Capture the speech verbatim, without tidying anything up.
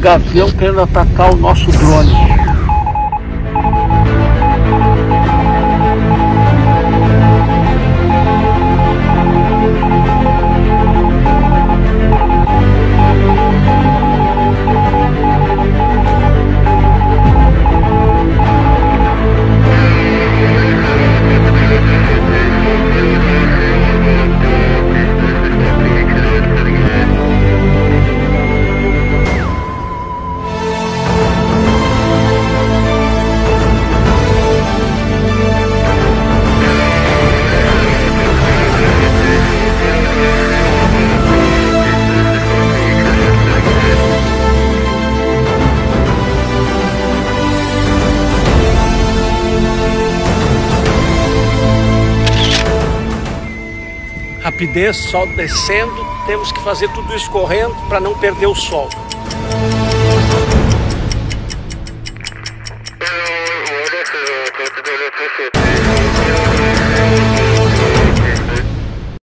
gavião querendo atacar o nosso drone. Rapidez, sol descendo, temos que fazer tudo isso correndo para não perder o sol. Uh,